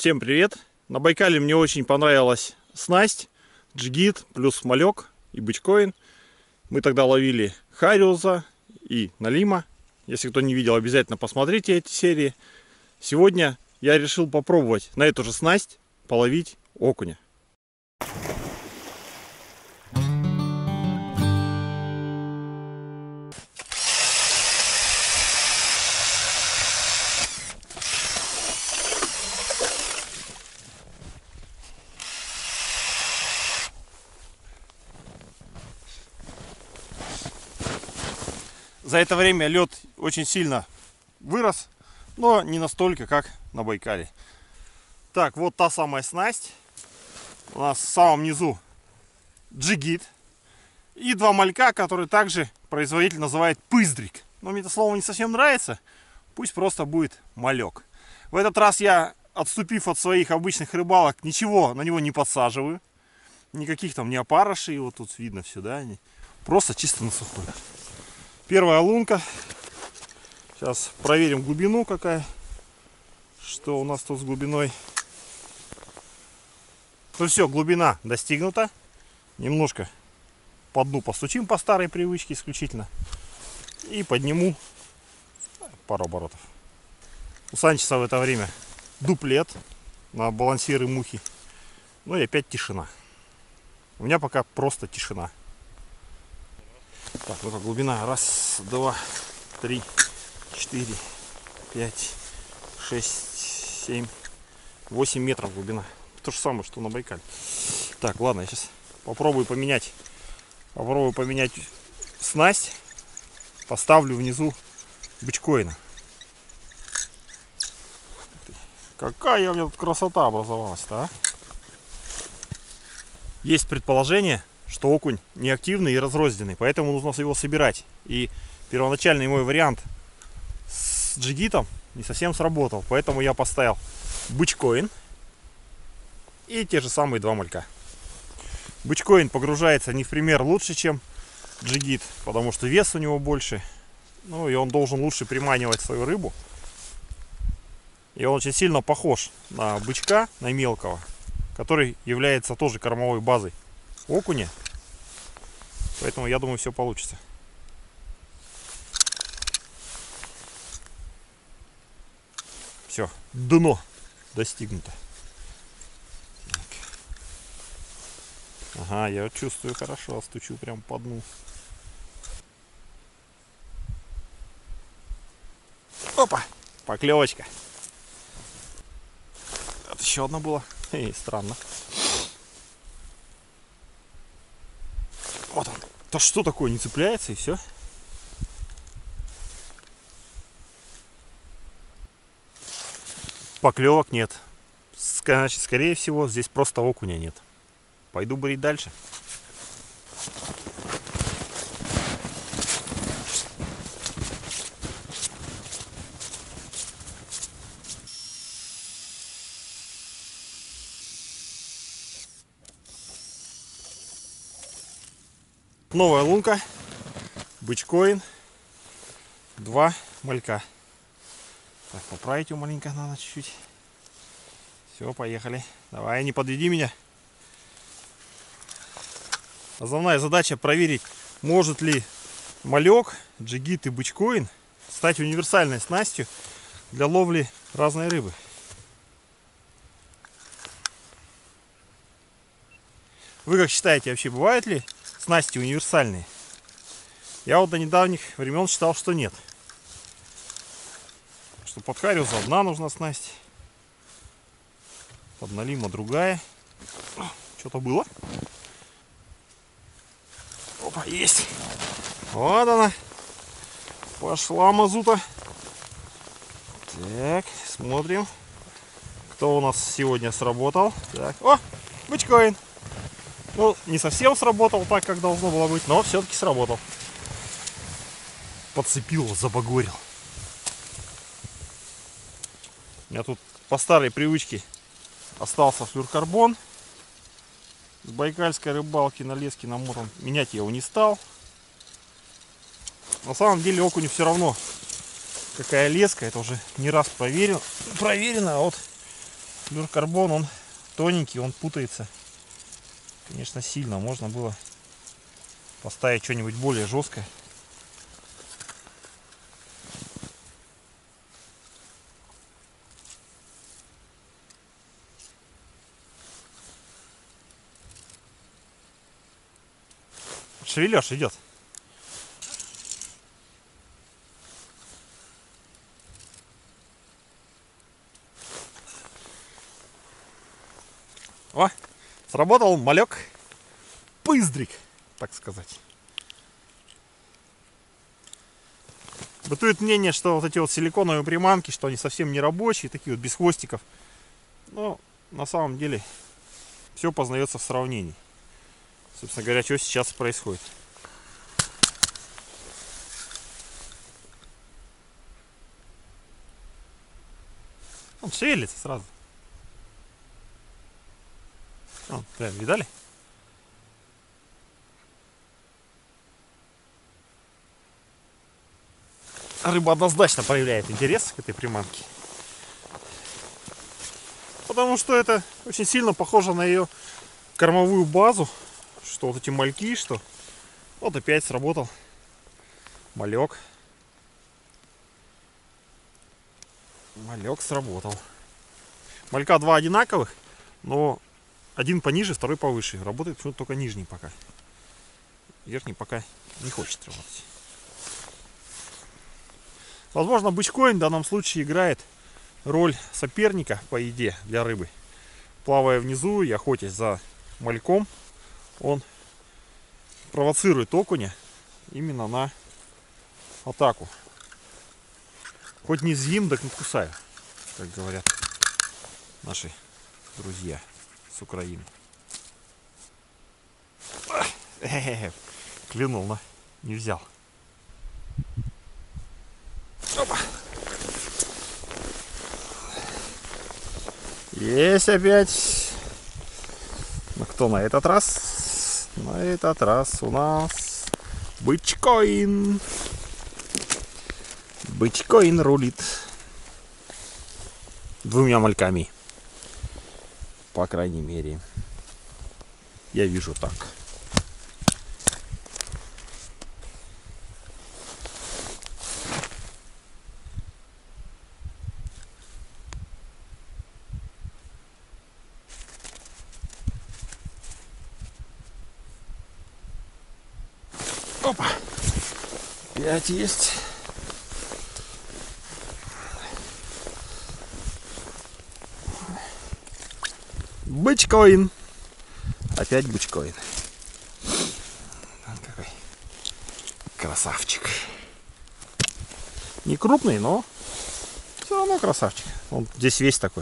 Всем привет! На Байкале мне очень понравилась снасть, джигит плюс малек и бычкоин. Мы тогда ловили хариуса и налима. Если кто не видел, обязательно посмотрите эти серии. Сегодня я решил попробовать на эту же снасть половить окуня. За это время лед очень сильно вырос, но не настолько, как на Байкале. Так, вот та самая снасть. У нас в самом низу джигит. И два малька, которые также производитель называет пыздрик. Но мне это слово не совсем нравится. Пусть просто будет малек. В этот раз я, отступив от своих обычных рыбалок, ничего на него не подсаживаю. Никаких там не опарышей. Вот тут видно все, да? Просто чисто на сухой. Первая лунка. Сейчас проверим глубину какая. Что у нас тут с глубиной. Ну все, глубина достигнута. Немножко по дну постучим по старой привычке исключительно. И подниму пару оборотов. У Санчеса в это время дуплет на балансиры мухи. Ну и опять тишина. У меня пока просто тишина. Так, вот глубина. Раз, два, три, 4, 5, 6, 7, 8 метров глубина. То же самое, что на Байкале. Так, ладно, я сейчас попробую поменять снасть. Поставлю внизу бычкоина. Какая у меня тут красота образовалась-то, а? Есть предположение, что окунь неактивный и разрозненный, поэтому нужно его собирать. И первоначальный мой вариант с джигитом не совсем сработал, поэтому я поставил бычкоин и те же самые два малька. Бычкоин погружается не в пример лучше, чем джигит, потому что вес у него больше, ну и он должен лучше приманивать свою рыбу. И он очень сильно похож на бычка, на мелкого, который является тоже кормовой базой окуня. Поэтому я думаю, все получится. Все, дно достигнуто. Так. Ага, я чувствую хорошо, стучу прям по дну. Опа, поклевочка. Вот еще одна была. Странно. Вот он. Да что такое, не цепляется и все. Поклевок нет. Значит, скорее всего, здесь просто окуня нет. Пойду бурить дальше. Новая лунка, бычкоин, два малька. Так, поправить его маленько надо чуть-чуть. Все, поехали. Давай, не подведи меня. Основная задача проверить, может ли малек, джигит и бычкоин стать универсальной снастью для ловли разной рыбы. Вы как считаете, вообще бывают ли снасти универсальные? Я вот до недавних времен считал, что нет. Что под хариуса одна нужна снасть, под налима другая. Что-то было. Опа, есть. Вот она. Пошла мазута. Так, смотрим, кто у нас сегодня сработал. Так, о, бычкоин. Ну, не совсем сработал так, как должно было быть, но все-таки сработал. Подцепил, забагорил. У меня тут по старой привычке остался флюрокарбон с байкальской рыбалки на леске намотан. Менять я его не стал. На самом деле окуню все равно, какая леска. Это уже не раз проверено. А вот Флюрокарбон, он тоненький, он путается, конечно, сильно. Можно было поставить что-нибудь более жесткое. Шевелёж идет. О, сработал малек. Пыздрик, так сказать. Бытует мнение, что вот эти вот силиконовые приманки, что они совсем не рабочие, такие вот без хвостиков. Но на самом деле все познается в сравнении. Собственно говоря, что сейчас происходит. Он шевелится сразу. О, прям, видали? Рыба однозначно проявляет интерес к этой приманке. Потому что это очень сильно похоже на ее кормовую базу. Что вот эти мальки, что... Вот опять сработал малек. Малек сработал. Малька два одинаковых, но один пониже, второй повыше. Работает почему-то только нижний пока. Верхний пока не хочет работать. Возможно, бычкоин в данном случае играет роль соперника по еде для рыбы. Плавая внизу и охотясь за мальком, он провоцирует окуня именно на атаку. Хоть не съем, так не кусаю, как говорят наши друзья с Украины. Клюнул, но не взял. Опа. Есть опять. Ну кто на этот раз? На этот раз у нас бычкоин. Бычкоин рулит. Двумя мальками. По крайней мере. Я вижу так. Опа. 5 есть. Бычкоин. Опять бычкоин. Какой красавчик. Не крупный, но все равно красавчик. Он здесь весь такой.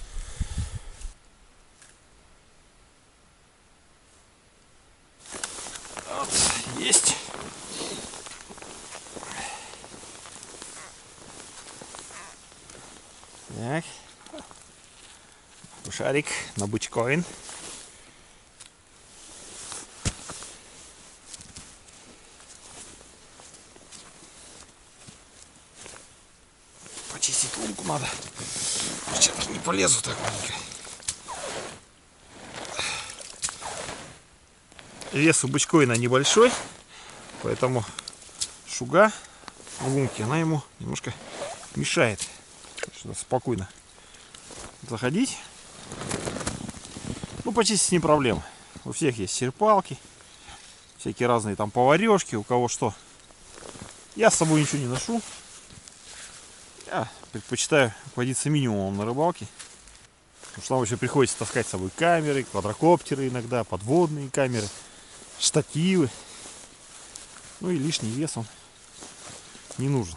Вот, есть. Так. Шарик на бычкоин. Почистить лунку надо. Перчатки не полезут так маленько. Вес у бычкоина небольшой, поэтому шуга в лунке, она ему немножко мешает. Что спокойно заходить. Ну, почистить не проблема. У всех есть серпалки, всякие разные там поварешки, у кого что. Я с собой ничего не ношу. Я предпочитаю водиться минимумом на рыбалке. Потому что нам еще приходится таскать с собой камеры, квадрокоптеры иногда, подводные камеры, штативы. Ну и лишний вес он не нужен.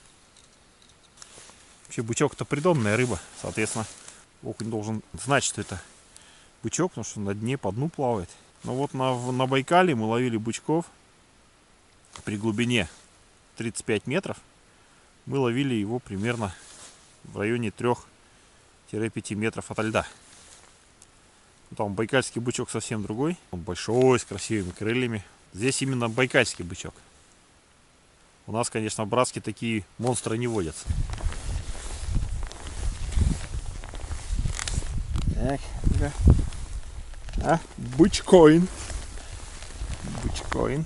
Вообще бычок-то придонная рыба, соответственно, окунь должен знать, что это бычок, потому что на дне по дну плавает. Но вот на Байкале мы ловили бычков при глубине 35 метров. Мы ловили его примерно в районе 3-5 метров ото льда. Там байкальский бычок совсем другой. Он большой, с красивыми крыльями. Здесь именно байкальский бычок. У нас, конечно, в Братске такие монстры не водятся. Так, ну-ка. А, бычкоин. Бычкоин.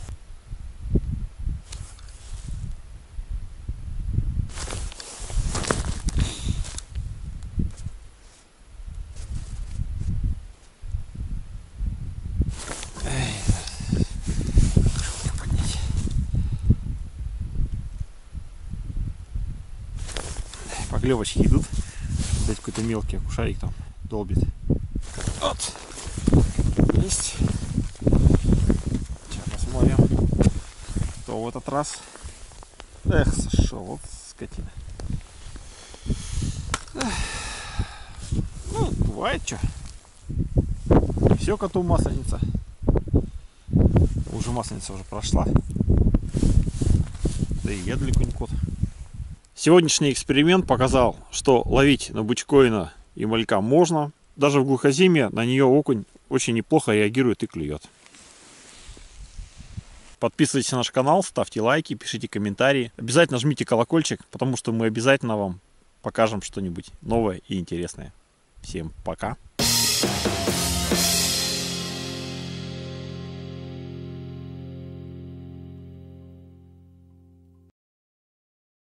Поклевочки идут. Кстати, какой-то мелкий окушарик там долбит. Вот. Есть. Сейчас посмотрим, кто в этот раз. Эх, сошел, вот скотина. Эх. Ну, бывает что. Не все коту масленица. Уже масленица уже прошла. Да и я далеко не кот. Сегодняшний эксперимент показал, что ловить на бычкоина и малька можно. Даже в глухозимье на нее окунь очень неплохо реагирует и клюет. Подписывайтесь на наш канал, ставьте лайки, пишите комментарии. Обязательно жмите колокольчик, потому что мы обязательно вам покажем что-нибудь новое и интересное. Всем пока!